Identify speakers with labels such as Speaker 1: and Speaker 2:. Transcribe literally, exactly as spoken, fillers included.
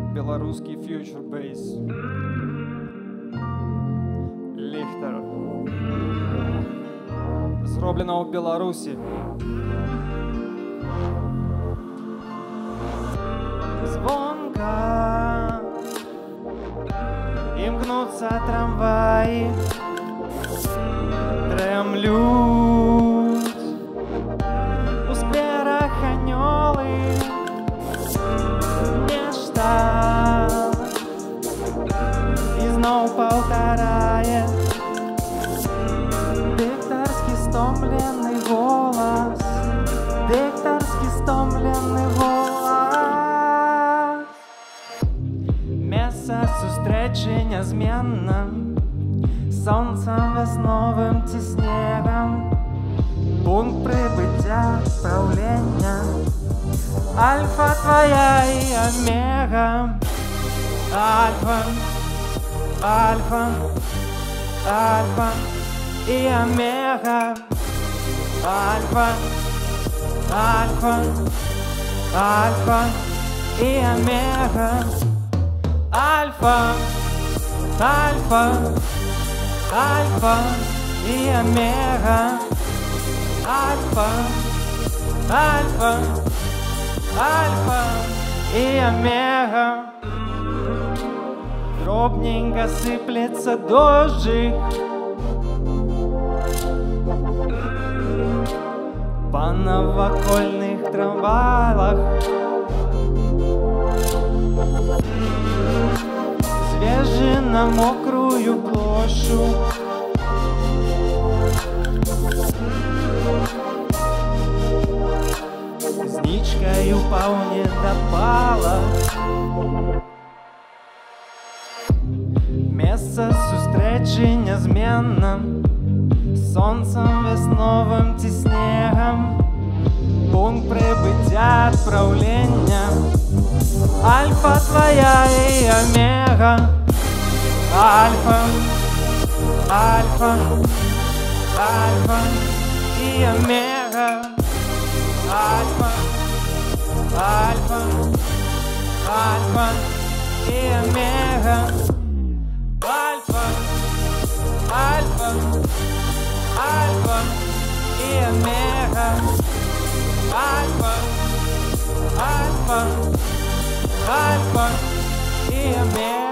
Speaker 1: Белорусский фьючер бейс. Ліхтер. Зроблено в Білорусі. Звонко и гнутся трамваи, дремлют у скверах анёлы. Нешта ізноў паўтарае дыктарскі стомлены голас, дыктарскі стомлены голас. Месца сустрэчы нязменна, сонцам вясновым ці снегам, пункт прыбыцця праўлення, альфа твоя и омега. Альфа, альфа, альфа и омега. Альфа, альфа, альфа и омега. Альфа, альфа, альфа и омега. Альфа, альфа, альфа и омега. Дробненько сыплется дождик по новокольных трамваях. Свежи на мокрую площадь. Знічкою паўне дапала. Месца сустрэчы нязменна, сонцам вясновым ці снегам, пункт прыбыцця адпраўлення, альфа твоя и омега. Альфа, альфа, альфа и омега. Альфа, альфа, альфа и омега. Альфа, альфа, альфа и омега. Альфа, альфа, альфа и омега.